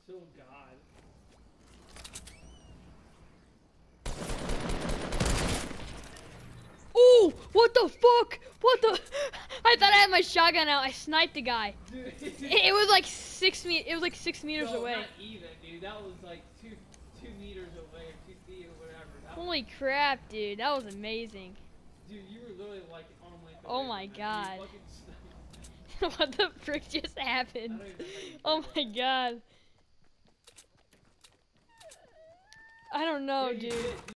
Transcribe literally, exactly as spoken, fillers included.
Oh God. Ooh, what the fuck? What the? I thought I had my shotgun out. I sniped the guy. Dude. It, it was like six me. It was like six meters no, away. not even, dude. That was like two, two meters away, or two feet, or whatever. That Holy was, crap, dude! That was amazing. dude, you were literally like arm length away Oh my from God. him. What the frick just happened? I don't even know how you did Oh my that. God. I don't know, Yeah, you dude. did.